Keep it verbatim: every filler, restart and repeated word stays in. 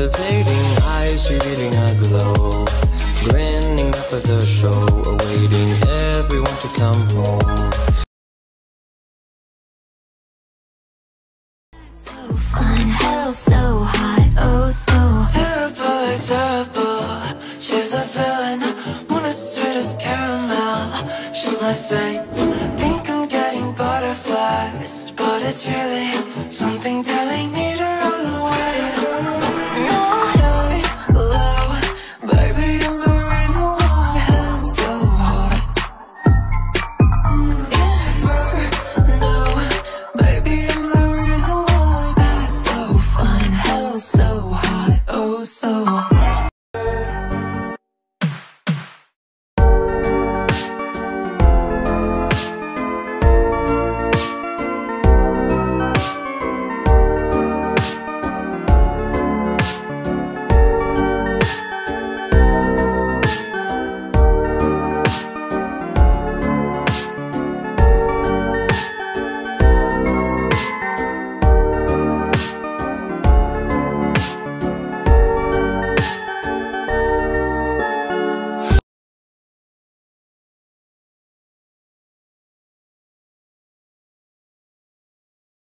Anticipating, eyes revealing a glow, grinning after the show, awaiting everyone to come home. So fun, hell so hot, oh so terrible, like terrible. She's a villain, one as sweet as caramel. She's my saint, think I'm getting butterflies, but it's really something telling me to run.